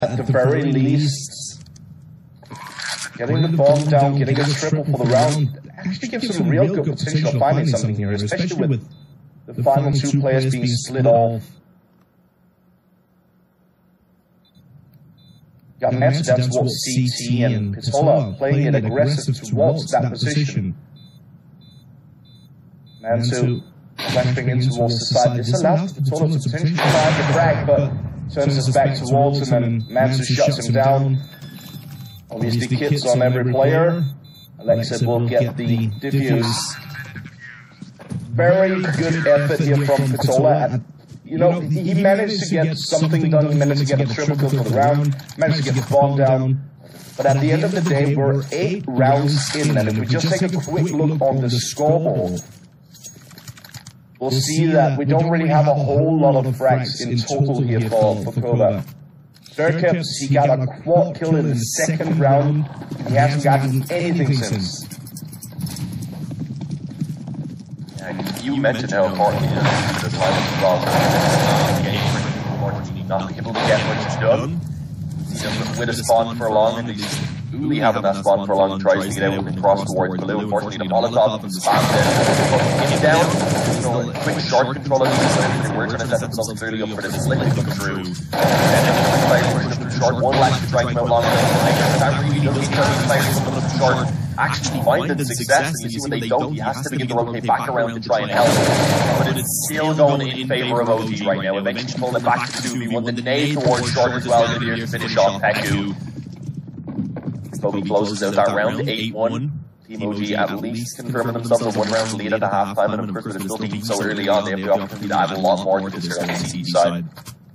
at the very least, getting the bomb down, getting a triple for the round, actually gives some real good potential of finding something here, especially with the final two players being split off. Got Mets down towards CT and Pitola playing it aggressive towards that position. Mansu flashing in towards the side. This allows Pitola to potentially find the frag, but turns us back towards him and Mansu shuts him down. Obviously kits on every player. Alexa will get the diffuse. Very good effort here from Pitola. You know, he managed to get something done, he managed to get a triple kill for the round, managed to get the bomb down. But at the end of the day, we're 8 rounds in, and if we just take a quick look on the scoreboard, we'll see that we don't really have a whole lot of frags in total here for Cobra. Sturkips, he got a quad kill in the second round, and he hasn't gotten anything since. You mentioned how important it is for the time as well. Unfortunately, not able to get much done. With a spawn for long, and he's really having that spawn for long, tries to get out and cross towards blue. Unfortunately, the Molotov spams in. Down, you know, a quick short control of this, we're going to set themselves clearly up for this flick to come through. And then the players push them short, one lag to try to come out long. That really does each other's players come up short. Actually finding success, and you see when they don't, he has to begin to rotate back around to try and help. But it's still going in favour of OG right now. Eventually pulling it back to 2v1. The nade towards short as well, and here's the finish off Peku. Kobe closes out that round, 8-1. Team OG at least confirming themselves a 1 round lead at the half-time, and of course with it still being so early on, they have the opportunity to add a lot more to this here on the CT side.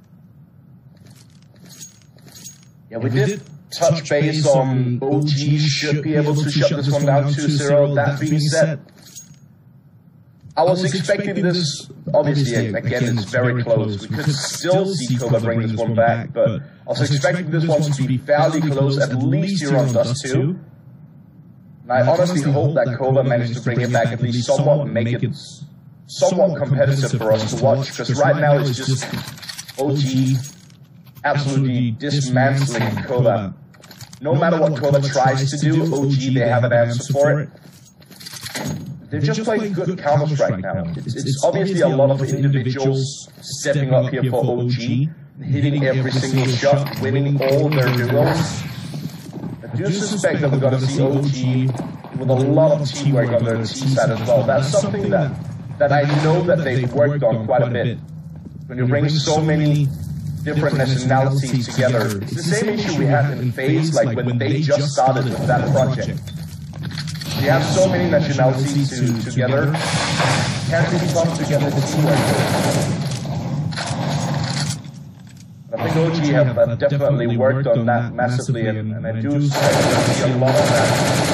Yeah, we did touch base on OG should be able to shut this one down 2-0. That being said, I was expecting this, obviously, again, it's very close. We could still see Cobra bring this one back, but I was expecting this one to be fairly close, at least here on Dust 2. And I honestly hope that Cobra managed to bring it back at least somewhat, make it somewhat competitive for us to watch, because right now it's just OG absolutely dismantling Cobra. No matter what Cobra tries to do, OG, they have an answer for it. They're just playing good counters right now. It's obviously a lot of individuals stepping up here for OG, hitting every single shot, winning all their duels. I do suspect that we're going to see OG with a lot of teamwork on their team side as well. That's something that I know that they've worked on quite a bit. When you bring so many different nationalities together, it's the same issue we had in FaZe, like when they just started with that project. We have so many nationalities together, can't really come together to teamwork. I think OG have definitely worked on that massively, and I do expect to see a lot of that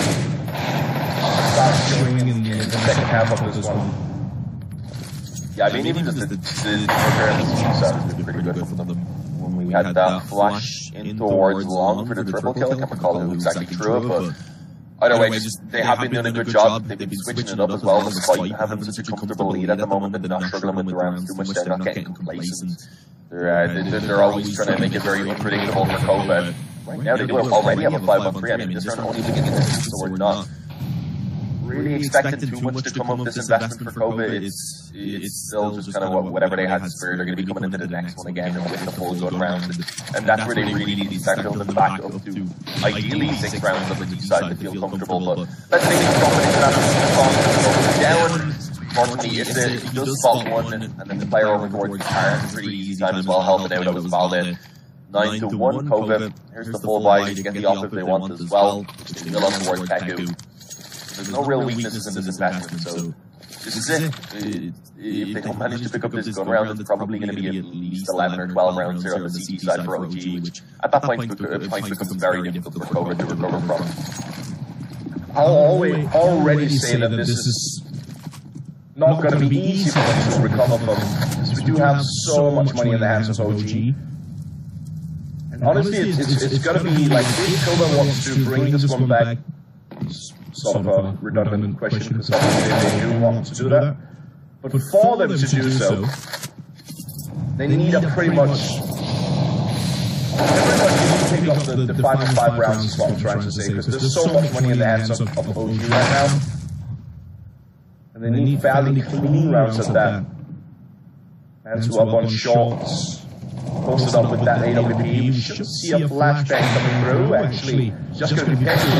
start showing in the second half of this one. Yeah, I mean, even just the preparedness was pretty good for them. When we had that flash in towards long for the triple kill, I can't recall who exactly threw it, but either way, they have been doing a good job. They've been switching it up as well, despite having such a comfortable lead at the moment. They're not struggling with the rounds too much. They're not getting complacent. They're always trying to make it very unpredictable for Cobra. Right now, they do already have a 5-on-3. I mean, this round only beginning this, so we're not really expecting too much to come of this investment for Cobra. It's still just kind of whatever they had spirit. They're going to be coming into the next one again and with the full good round. And that's where they really need to start building back up to ideally 6 rounds of the D side to feel comfortable. But let's say they come into that down. Unfortunately, if he does spot one and then the player over towards the car, it's a pretty easy time as well, helping out with Valde. 9-1, Cobra. Here's the full buy to get the off if they want as well. Still on towards Peku. There's no real weaknesses in this investment, so this is it. If they don't manage to pick up this gun round, it's probably going to be at least 11 or 12 rounds here on the CT side for OG, which at that point becomes very difficult for Cobra to recover from. I'll already say that this is not going to be easy for them to recover from, because we do have so much money in the hands of OG. And honestly, it's going to be like, if Cobra wants to bring this one back, sort of a redundant question, because obviously they do want to do that. But for them to do so, they need a pretty much only got the final 5 rounds is what I'm trying to say, because there's so much money in the hands of OG right now. And they need fairly clean rounds at that. Mansu up on shots. Posted up with that AWP. We should see a flashbang coming through, actually. Just going to be Peku.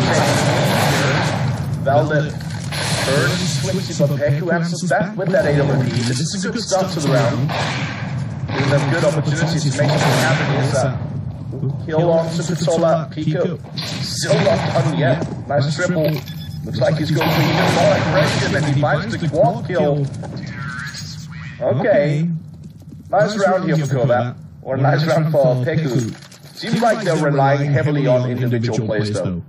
Veldet burns Swixy, but Peku answers back with that AWP. This is a good start to the round. Giving them good opportunities to make something happen. Is a kill on Supersola. Pico. Still not done yet. Nice triple. Looks like he's going for even more aggression, and he finds the quad kill. Okay. Nice round here for Koba. Or a nice round for Peku. Seems like they're relying heavily on individual plays, though.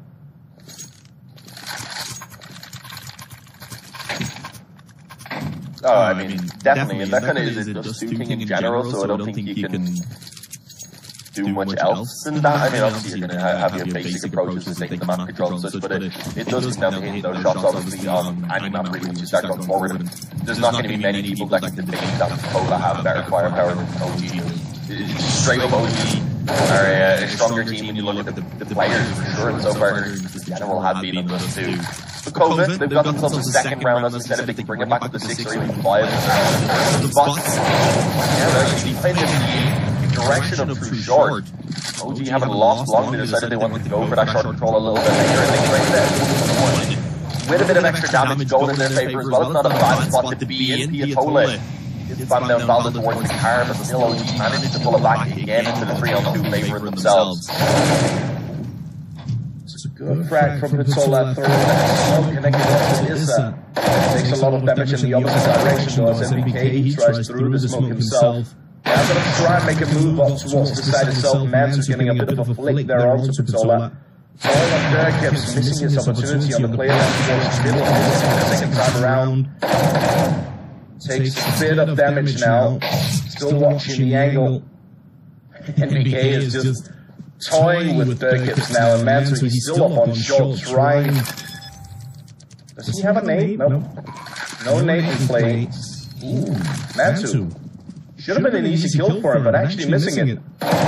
I mean, definitely. And that kind of is just shooting in general, so I don't think you can do much else than that. I mean, obviously you're going to have your basic approaches to taking the map control and such, but it does come down to hitting those shots, obviously, on any map really once you start going forward. And there's not going to be many people that can debate that Koba have better firepower than OG. Straight up OG are a stronger team when you look at the players for sure, and so far the general have beaten them too. For COVID, they've got themselves a second round, as I said, if they can bring it back to the 6 or even 5. The spots, yeah, they're actually playing the direction of too short. OG haven't lost long, they decided they wanted to go for that short control a little bit later, and they right there. With a bit of extra damage going in their favour as well, it's not a bad spot to be in. Piatola is bombing down Valda towards the car, but still OG managed to pull it back again into the 3-on-2 favour themselves. Good frag from Piatola, through connected up to Issa. Takes a lot of damage in the opposite direction though, as MBK he tries through the smoke himself. I'm going to try and make a move up towards the side itself. Mansu getting a bit of a flick there onto Piatola. All up there keeps missing his opportunity on the player towards the middle the second time around. Takes a bit of damage now. Still watching the angle. MBK is just toying with Durkips now, and Mansu he's still up on shot, trying. Does he have a nade? Nope. No nade in play. Ooh, Mansu. Should have been an easy kill for him, but actually missing it.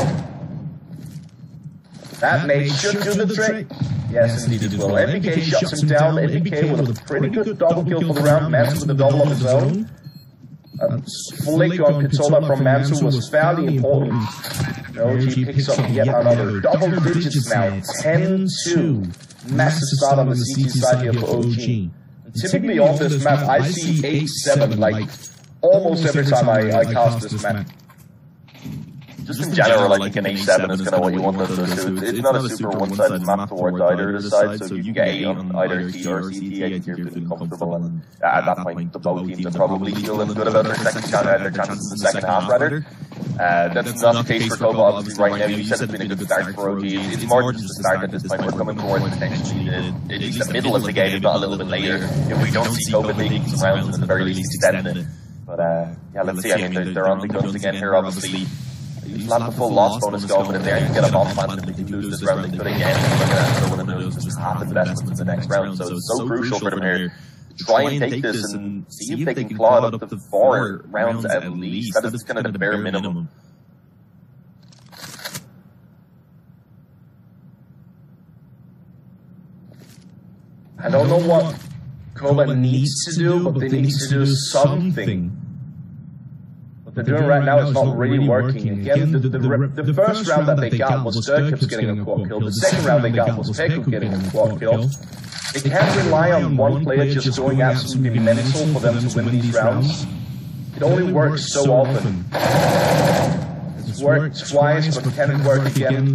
That nade should do the trick. Yes, indeed it will. MBK shuts him down. MBK with a pretty good double kill for the round. Mansu with a double of his own. A flick on Piatola from Mansu was fairly important. OG picks up yet another double digits now. 10-2. Massive start on the CT side here for OG. And typically on this map, I see 8-7, like almost every time I cast this map. Just in general, like an A7 is kind of what you want to do. It's not a super one-sided map towards either of the sides, so if you get 8 on either T or CT, I think you're feeling comfortable, and at that point, the both teams are probably feeling good about their second chance, their chances in the second half, rather. That's not the case for Koba, obviously, right now. You said it's been a good start for OG. It's more than just a start at this point. We're coming towards potentially at least the middle of the game, if not a little bit later, if we don't see Koba taking some rounds and at the very least extending it. But yeah, let's see. I mean, they're on the guns again here, obviously. You'll have the full loss bonus going, but in there you get a bomb plant, and if they lose this round, they could again look at another one of those, just half investments in the next round. So it's so crucial for them here. Try and take this and see if they can claw it up to 4 rounds at least. That is kind of the bare minimum. I don't know what Koba needs to do, but they need to do something. What they're doing right now is not really working. Again, the first round that they got was Durkips getting a quad kill. The second round they got was Peku getting a quad kill. They can't rely on one player just going absolutely mental for them to win these rounds. It only works so often. It's worked twice, but can it work again?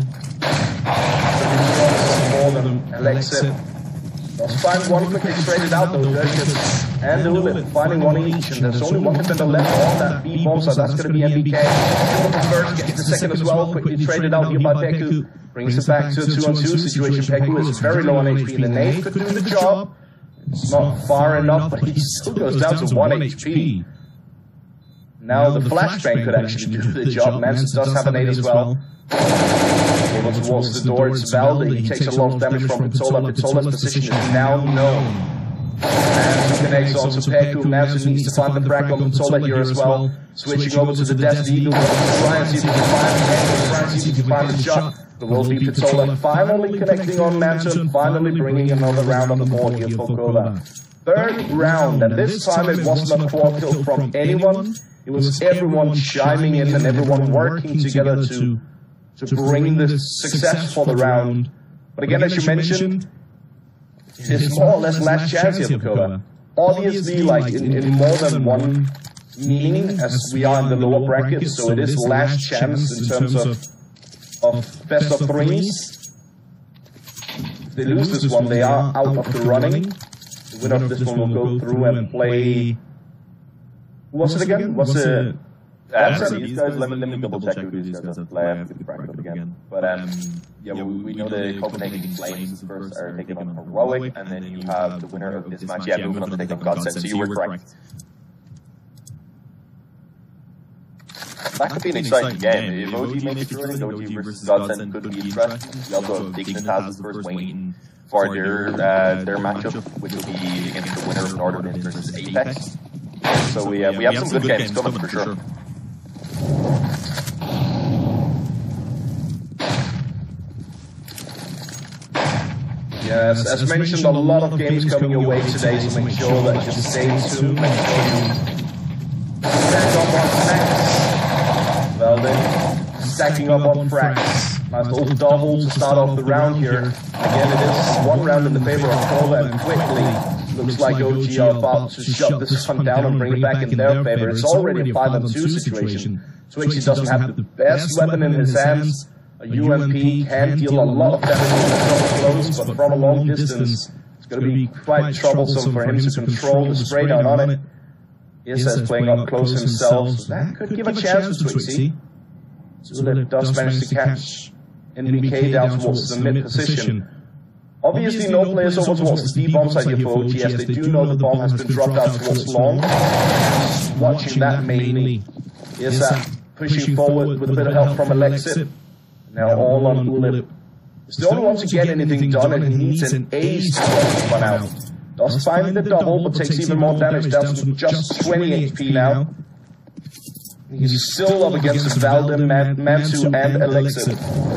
More than Alexei. Let's find one quickly straight it out though, Durkips and Ulit finding one each, and there's only one defender left on that B-bomb, so that's going to be MBK. The first, gets the second as well, quickly traded out here by Peku. Brings it back to a 2-on-2 situation. Peku is very low on HP, and the nade could do the job. It's not far enough, but he still goes down to 1 HP. Now the flashbang could actually do the job. Mansu does have a nade as well. Over towards the door, it's Valda. He takes a lot of damage from Piatola. Pitola's position is now known. Mansu connects onto Peku. Mansu needs to find the crack on Piatola here as well. Switching over to the Desert Eagle. Try and see if he can find the angle. Try and see if he can find the shot. There will be Pizzola finally connecting on Manson, finally bringing another round on the board here for Kova. Third round, and this time it wasn't a quad kill from anyone. It was everyone chiming in and everyone working together to bring the success for the round. But again, as you mentioned, it's more or less last chance here for Kova. Obviously, like in more than one meaning, as we are in the lower bracket, so it is last chance in terms of best of threes. If they lose this one, they are out of the running. The winner of this one will go through and play. Who was it again? Was it? These guys, let me double check who these guys are playing to the bracket again. But yeah, we know the Copenhagen Flames first are taking on Heroic, and then you have the winner of this match, yeah, moving on to take on Godsend. So you were correct. That could be an exciting game. If OG makes it through, OG versus Godsend could be interesting. We also have Dignitas first waiting for their matchup, which will be against the winner of Northern versus Apex. So we have some good games coming for sure. Yes, as mentioned, a lot of games coming your way today, so make sure that you stay tuned. Make sure you stack up on snacks. Well then, stacking up on frags. Nice little double to start off the round here. Again, it is one round in the favor of Kova, and quickly looks like OG are about to shut this one down and bring it back in their favor. It's already a 5-on-2 situation. Twixie doesn't have the best weapon in his hands. A UMP can deal a lot of damage from close, but from a long distance, it's going to be quite troublesome for him to control the spray down on it. Issa is playing up close himself, so that could give a chance to Twixie. Zulip does manage to catch NBK down towards the mid position. Obviously, no players over towards the D-bomb side here for OG, as they do know the bomb has been dropped out towards long. Watching that mainly. Issa pushing forward with a bit of help from Alexip. Now all on Ulip. He's the only one to get anything done, and he needs an ace to get this one out. Does find the double, but takes even more damage, down to just 20 HP now. He's still up against Valdem, Mansu, and Alexip.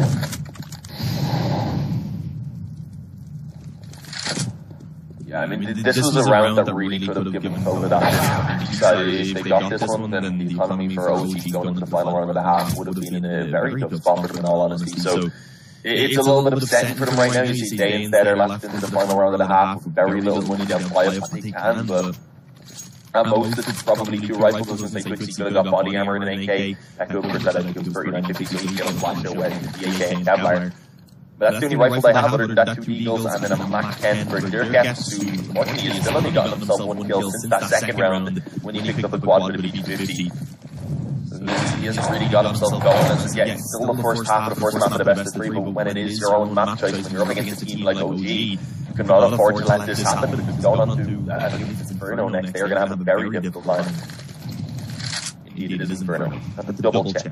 Yeah, I mean, this was a round that really could have given Kova that. If they got this one, then the economy for OG going into the final round of the half would have been in a very tough spot for them, in all honesty. So it's a little bit upsetting for them right now. You see Day and Stead are left in the final round of the half with very little money to apply if they can, but at most it's probably 2 rifles, since they quickly could have got body armor and an AK. Echo, of course, that I think was 3950, so he's going to flash away with the AK and Kevlar. But that's the only rifle they have, other than that 2 Eagles and then a Mac 10 for Dirkats, who unfortunately has still only gotten himself 1 kill since that second round when he picked up a quad with a BP-50. So he hasn't really got himself going. And yeah, it's still the first half of the first map of the best of 3, but when it is your own map choice, when you're up against a team like OG, you cannot afford to let this happen. Because going on to Inferno next, they are going to have a very difficult time. Indeed, it is Inferno. That's a double check.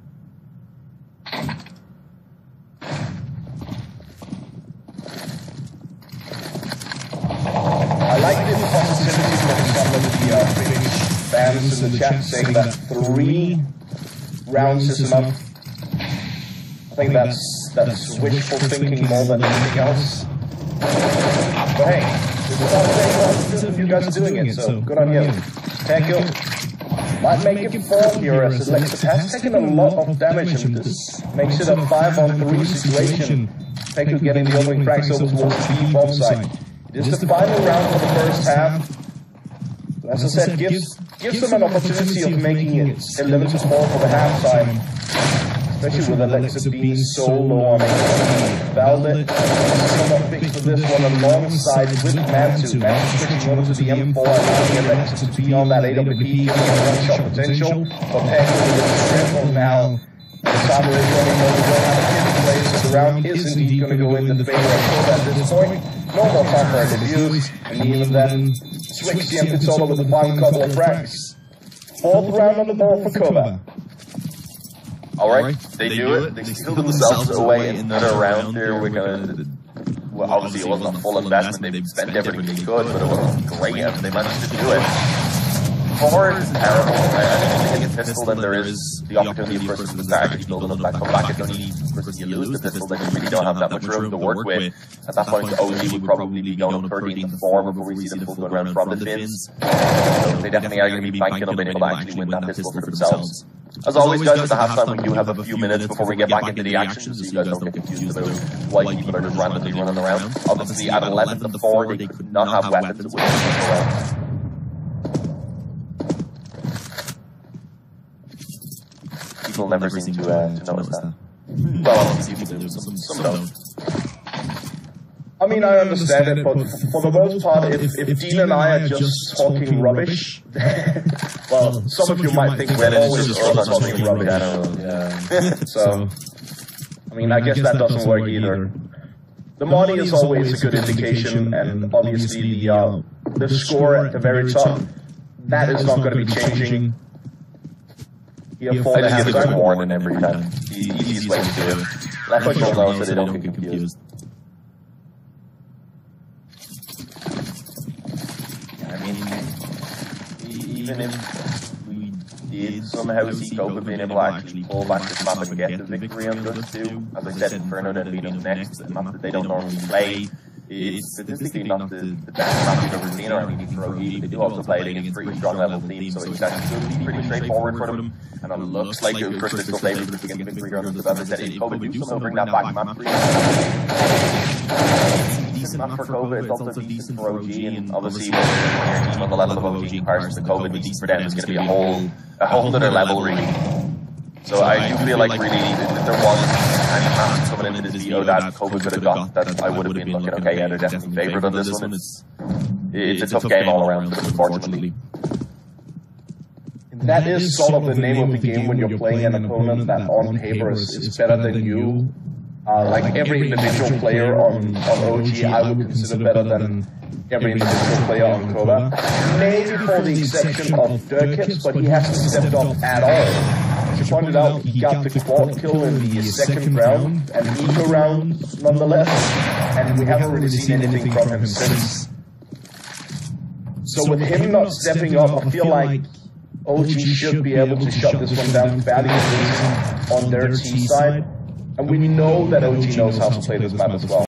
I like this positivity from some of the Finnish fans in the chat saying that 3 rounds is enough. I think that's wishful thinking more than anything else. But hey, this is all day positive, you guys are doing it, so good on you. Tekko might make it fall here, as Alexip has taken a lot of damage, and this makes it a 5-on-3 situation. Tekko getting the opening cracks over towards the B-bomb side. This is the final round for the first half. As I said, gives them an opportunity of making it 11-4 for the halftime. Especially with Alexip being so low on HP. Valdet somewhat big for this one alongside with Mansu. Mansu switching over to the M4, allowing Alexip to be on that AWP, giving a one-shot potential. But Tekko is triple now. The Saber is running over, don't have a kid in place, so the round is indeed going to go in the favor of Kova at this point. No more time for our debuts, and even then, Twixie and Pizzola with the final couple of frags. 4th round on the board for Kova. Alright, they do it. They sealed themselves away in another round there. We're gonna. Well, obviously, it wasn't a full investment. They spent everything they could, but it wasn't great, and they managed to do it. 4 is terrible. I think if you hit pistol, then there is the opportunity for Christmas to actually build up that comeback. If only Christmas you lose the pistol, then you really don't have that much room to work with. At that point, OG would probably be going 13-4 before we see them full good round from the Finns. So they definitely are going to be banking on being able to actually win that pistol for themselves. As always, guys, at the halftime, we do have a few minutes before we get back into the action, so you guys don't get confused about why people are just randomly running around. Obviously, at 11-4, they could not have weapons to win the round. People never seem to notice that. Well, obviously, people do, some don't. I mean, I understand it, but for the most part, if Dean and I are just talking rubbish, well, some of you might think we're always talking rubbish. Yeah. So, I mean, I guess that doesn't work either. The money is always a good indication, and obviously the score at the very top, that is not going to be changing. I just give it a warning every time. The easiest way to do it. Let people know so they don't get confused. I mean, even if we did somehow see Kobe being able to actually pull back this map and get the victory on this too, as I said, Inferno then beat up next, a map that they don't normally play. It's statistically not the best map we've ever seen or anything for OG, but they do also play it against pretty strong level teams, so it's actually going to be pretty straightforward for them. And it looks like Chris is still favored to get the victory on this, as I said, if Kobe do somehow bring that back map 3. Decent map for Kobe, it's also decent for OG, and obviously when your team on the level of OG in comparison to Kobe, decent for them is going to be a whole other level really. So I do feel like really, if there was any maps coming into this VO that Kobe could have got, that I would have been looking, okay, yeah, they're definitely favored on this one. It's a tough game all around, unfortunately. That is sort of the name of the game when you're playing an opponent that on paper is better than you. Like every individual player on OG, I would consider better than every individual player on Koba. Maybe for the exception of Dirkits, but he hasn't stepped up at all. As you pointed out, he got the quad kill in the second round, an eco round nonetheless, and we haven't really seen anything from him since. So with him not stepping up, I feel like OG should be able to shut this one down fairly easily on their T side, and we know that OG knows how to play this map as well.